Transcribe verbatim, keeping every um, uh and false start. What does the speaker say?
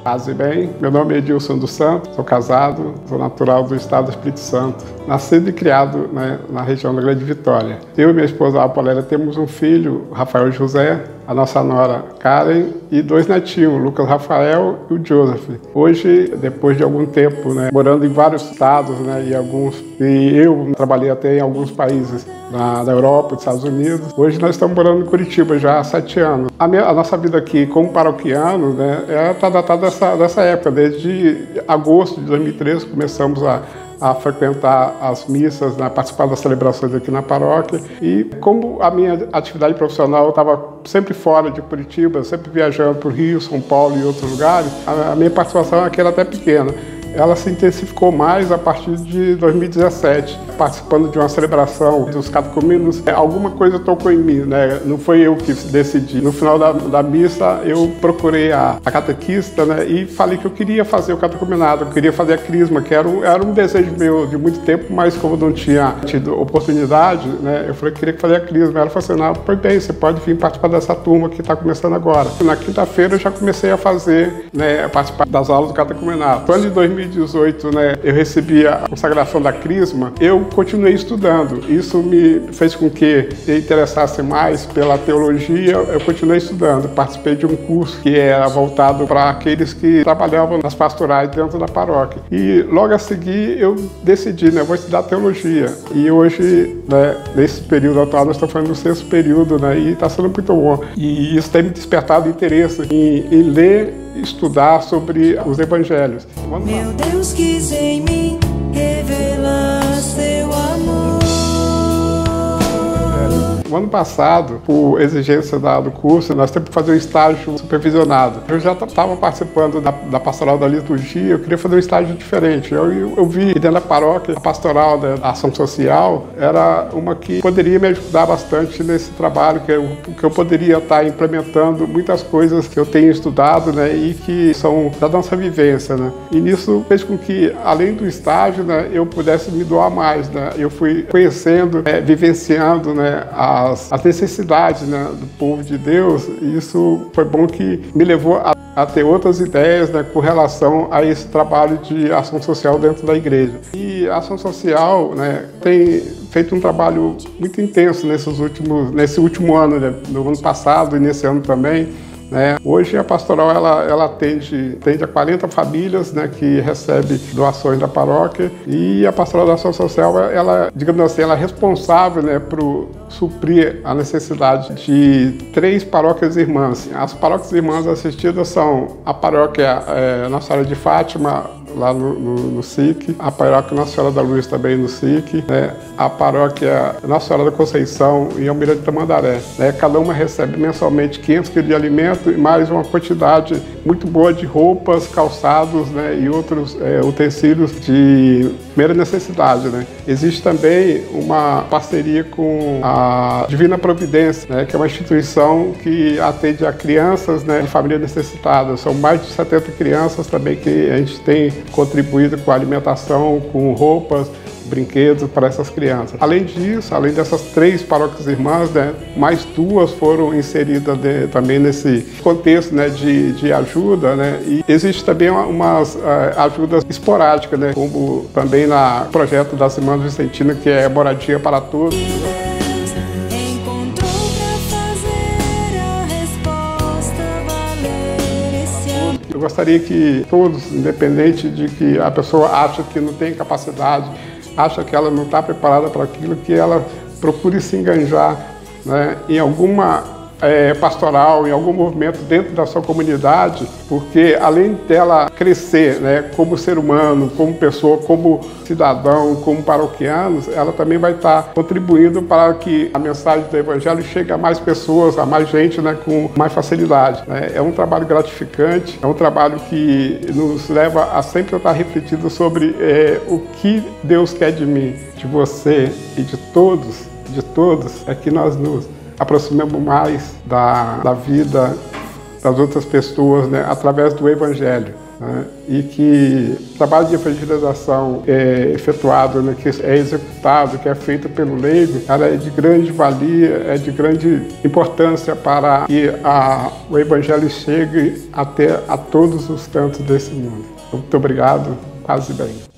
Paz e bem, meu nome é Edilson dos Santos, sou casado, sou natural do estado do Espírito Santo, nascido e criado, né, na região da Grande Vitória. Eu e minha esposa Apoléria temos um filho, Rafael José, a nossa nora Karen e dois netinhos, Lucas Rafael e o Joseph. Hoje, depois de algum tempo, né, morando em vários estados, né, e alguns, e eu trabalhei até em alguns países na, na Europa, nos Estados Unidos. Hoje nós estamos morando em Curitiba já há sete anos. A, minha, a nossa vida aqui como paroquianos, né, está datada dessa, dessa época, desde agosto de dois mil e treze começamos a a frequentar as missas, né, participar das celebrações aqui na paróquia. E como a minha atividade profissional estava sempre fora de Curitiba, sempre viajando para o Rio, São Paulo e outros lugares, a minha participação aqui era até pequena. Ela se intensificou mais a partir de dois mil e dezessete, participando de uma celebração dos catecumenos. Alguma coisa tocou em mim, né? Não foi eu que decidi. No final da, da missa, eu procurei a, a catequista, né, e falei que eu queria fazer o catecumenado, eu queria fazer a crisma, que era um, era um desejo meu de muito tempo, mas como não tinha tido oportunidade, né, eu falei que queria fazer a crisma. Ela falou assim, não, pois bem, você pode vir participar dessa turma que está começando agora. Na quinta-feira eu já comecei a fazer, né, participar das aulas do catecumenado. Quando em dois mil e dezoito, né, eu recebi a consagração da crisma, eu continuei estudando. Isso me fez com que eu interessasse mais pela teologia, eu continuei estudando. Participei de um curso que era voltado para aqueles que trabalhavam nas pastorais dentro da paróquia. E logo a seguir eu decidi, né, vou estudar teologia. E hoje, né, nesse período atual, nós estamos fazendo o sexto período, né, e está sendo muito bom. E isso tem me despertado interesse em, em ler e estudar sobre os evangelhos. Meu Deus quis em mim revelar seu amor. O ano passado, por exigência da, do curso, nós temos que fazer um estágio supervisionado. Eu já estava participando da, da pastoral da liturgia, eu queria fazer um estágio diferente. Eu, eu, eu vi dentro da paróquia, a pastoral da ação social era uma que poderia me ajudar bastante nesse trabalho, que eu, que eu poderia estar implementando muitas coisas que eu tenho estudado, né, e que são da nossa vivência, né. E nisso fez com que, além do estágio, né, eu pudesse me doar mais, né. Eu fui conhecendo, é, vivenciando, né, a As, as necessidades, né, do povo de Deus, e isso foi bom que me levou a, a ter outras ideias, né, com relação a esse trabalho de ação social dentro da igreja. E a ação social, né, tem feito um trabalho muito intenso nesses últimos, nesse último ano, né, no ano passado e nesse ano também. Né? Hoje a pastoral ela, ela atende, atende a quarenta famílias, né, que recebem doações da paróquia, e a pastoral da ação social, ela, digamos assim, ela é responsável, né, por suprir a necessidade de três paróquias irmãs. As paróquias irmãs assistidas são a paróquia é, Nossa Senhora de Fátima, lá no, no, no S I C, a paróquia Nossa Senhora da Luz também no S I C, né, a paróquia Nossa Senhora da Conceição e Almirante Tamandaré. Né, cada uma recebe mensalmente quinhentos quilos de alimento e mais uma quantidade muito boa de roupas, calçados, né, e outros é, utensílios de primeira necessidade. Né. Existe também uma parceria com a Divina Providência, né, que é uma instituição que atende a crianças, né, de famílias necessitadas. São mais de setenta crianças também que a gente tem contribuído com a alimentação, com roupas, brinquedos para essas crianças. Além disso, além dessas três paróquias irmãs, né, mais duas foram inseridas de, também nesse contexto, né, de, de ajuda, né, e existe também umas uh, ajudas esporádicas, né, como também no projeto das Irmãs Vicentinas, que é Moradia para Todos. Eu gostaria que todos, independente de que a pessoa acha que não tem capacidade, acha que ela não está preparada para aquilo, que ela procure se enganjar, né, em alguma é, pastoral, em algum movimento dentro da sua comunidade, porque além dela crescer, né, como ser humano, como pessoa, como cidadão, como paroquianos, ela também vai estar contribuindo para que a mensagem do Evangelho chegue a mais pessoas, a mais gente, né, com mais facilidade. Né. É um trabalho gratificante, é um trabalho que nos leva a sempre estar refletindo sobre é, o que Deus quer de mim, de você e de todos, de todos, é que nós nos aproximamos mais da, da vida das outras pessoas, né, através do Evangelho. né? E que o trabalho de evangelização é efetuado, né, que é executado, que é feito pelo leigo, ela é de grande valia, é de grande importância para que a, o evangelho chegue até a todos os cantos desse mundo. Muito obrigado, paz e bem.